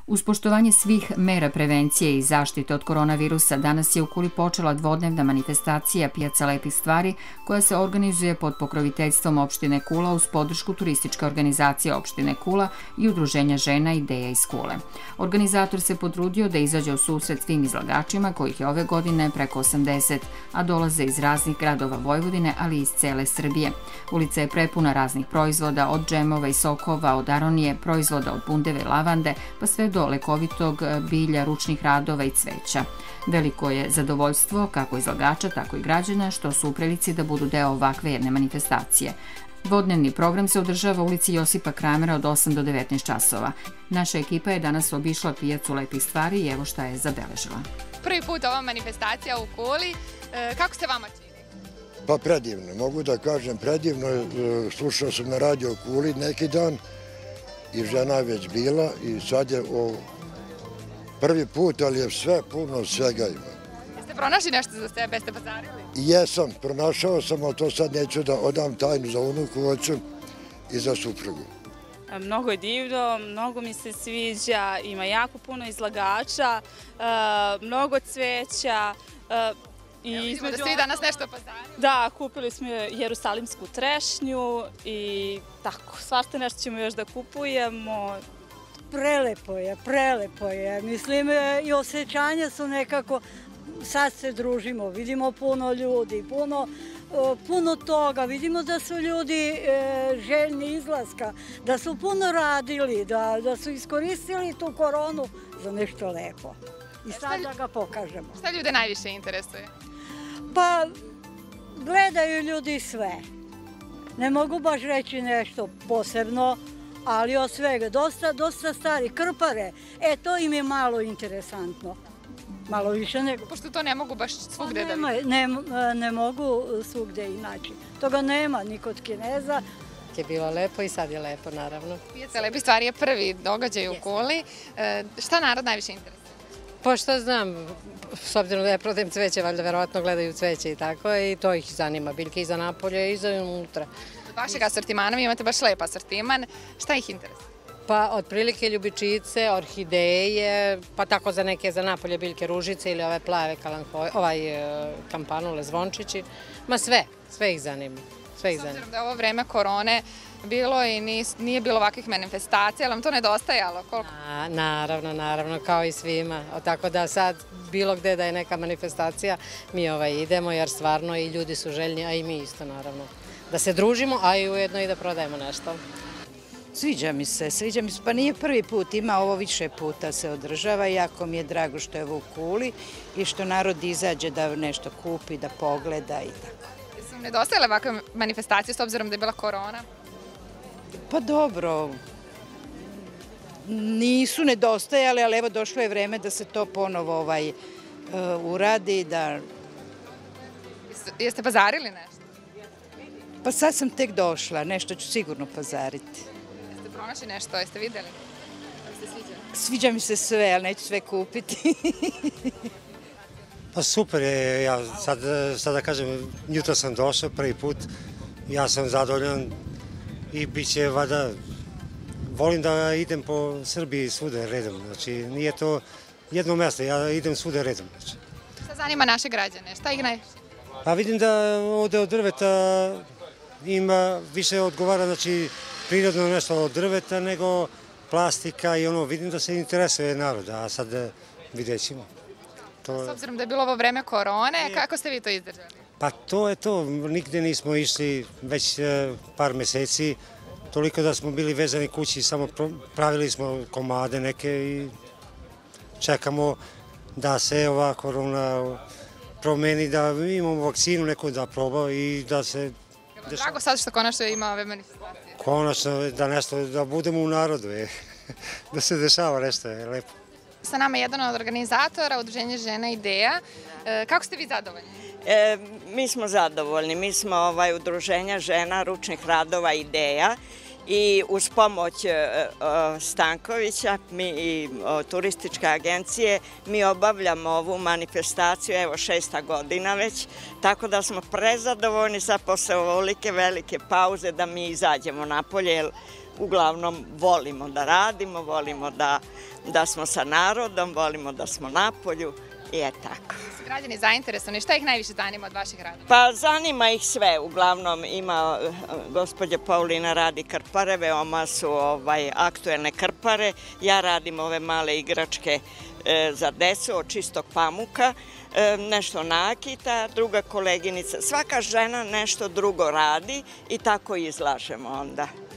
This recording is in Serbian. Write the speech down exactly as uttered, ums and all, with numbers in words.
Uz poštovanje svih mera prevencije i zaštite od koronavirusa, danas je u Kuli počela dvodnevna manifestacija Pijaca lepih stvari, koja se organizuje pod pokroviteljstvom opštine Kula uz podršku turističke organizacije opštine Kula i udruženja žena Ideja iz Kule. Organizator se potrudio da izađe u susret svim izlagačima, kojih je ove godine preko osamdeset, a dolaze iz raznih gradova Vojvodine, ali i iz cele Srbije. Ulica je prepuna raznih proizvoda, od džemova i sokova, od aronije, proizvoda od bundeve i lavande, pa sve do lekovitog bilja, ručnih radova i cveća. Veliko je zadovoljstvo kako izlagača, tako i građana što su u prilici da budu deo ovakve jedne manifestacije. Dvodnevni program se održava u ulici Josipa Kramera od osam do devetnaest časova. Naša ekipa je danas obišla Pijacu lepih stvari i evo šta je zabeležila. Prvi put ova manifestacija u Kuli. Kako se vama čini? Pa predivno, mogu da kažem predivno. Slušao sam na radio Kuli neki dan i žena je već bila i sad je prvi put, ali je sve puno, svega ima. Jeste pronašli nešto za sebe, jeste pazarili? Jesam, pronašao sam, ali to sad neću da odam tajnu za unuku hoću i za suprugu. Mnogo je divno, mnogo mi se sviđa, ima jako puno izlagača, mnogo cveća. I vidimo da ste vi danas nešto pazarili. Da, kupili smo jerusalimsku trešnju i tako, svašta nešto ćemo još da kupujemo. Prelepo je, prelepo je. Mislim, i osjećanja su nekako, sad se družimo, vidimo puno ljudi, puno, puno toga, vidimo da su ljudi željni izlaska, da su puno radili, da, da su iskoristili tu koronu za nešto lepo. I sad da ga pokažemo. Šta ljude najviše interesuje? Pa, gledaju ljudi sve. Ne mogu baš reći nešto posebno, ali od svega. Dosta, dosta stari. Krpare, e, to im je malo interesantno. Malo više nego... Pošto to ne mogu baš svugde da vidi. Ne, ne mogu svugde inače. Toga nema ni kod Kineza. Je bilo lepo i sad je lepo, naravno. Pijaca lepih stvari je prvi događaj u Kuli. Šta narod najviše interesuje? Pa šta znam, s obzirom da je prodajem cveće, valjda verovatno gledaju cveće i tako, i to ih zanima, biljke i za napolje i za unutra. Od vašeg asortimana vi imate baš lep asortiman, šta ih interesuje? Pa otprilike ljubičice, orhideje, pa tako za neke za napolje biljke ružice ili ove plave ovaj kampanule, zvončići, ma sve, sve ih zanima. S obzirom da je ovo vreme korone bilo i nije bilo ovakvih manifestacija, ali vam to nedostajalo? Naravno, naravno, kao i svima. Tako da sad bilo gde da je neka manifestacija, mi idemo jer stvarno i ljudi su željni, a i mi isto naravno. Da se družimo, a i ujedno i da prodajemo nešto. Sviđa mi se, sviđa mi se. Pa nije prvi put, ima ovo više puta se održava. Jako mi je drago što je ovo u Kuli i što narod izađe da nešto kupi, da pogleda i tako. Jesu vam nedostajale ovakve manifestacije s obzirom da je bila korona? Pa dobro, nisu nedostajale, ali evo došlo je vreme da se to ponovo uradi. Jeste pazarili nešto? Pa sad sam tek došla, nešto ću sigurno pazariti. Jeste pronašli nešto, jeste videli? Sviđa mi se sve, ali neću sve kupiti. Pa super je, ja sad da kažem, jutro sam došao prvi put, ja sam zadovoljan i bit će vada, volim da idem po Srbiji svude redom, znači nije to jedno mesto, ja idem svude redom. Šta zanima naše građane, šta ih najviše? Pa vidim da ovde od drveta ima više odgovara, znači prirodno nešto od drveta nego plastika i ono, vidim da se interesuje narod, a sad vidjet ćemo. S obzirom da je bilo ovo vreme korone, kako ste vi to izdržali? Pa to je to, nigde nismo išli već par meseci, toliko da smo bili vezani kući, samo pravili smo komade neke i čekamo da se ova korona promeni, da imamo vakcinu neku da proba i da se... Drago sad što konačno ima ove manifestacije. Konačno da nešto, da budemo u narodu, da se dešava nešto, je lepo. Sa nama je jedan od organizatora, Udruženje žena Ideja. Kako ste vi zadovoljni? Mi smo zadovoljni. Mi smo Udruženja žena ručnih radova Ideja i uz pomoć Stankovića i turističke agencije mi obavljamo ovu manifestaciju, evo šesta godina već, tako da smo prezadovoljni sad posle ovolike velike pauze da mi izađemo napolje, jer uglavnom volimo da radimo, volimo da, da smo sa narodom, volimo da smo napolju i je tako. Su građani zainteresovani? Šta ih najviše zanima od vaših radova? Pa zanima ih sve. Uglavnom ima, gospođa Paulina radi krpare, veoma su ovaj, aktuelne krpare. Ja radim ove male igračke e, za decu od čistog pamuka, e, nešto nakita, druga koleginica. Svaka žena nešto drugo radi i tako izlažemo onda.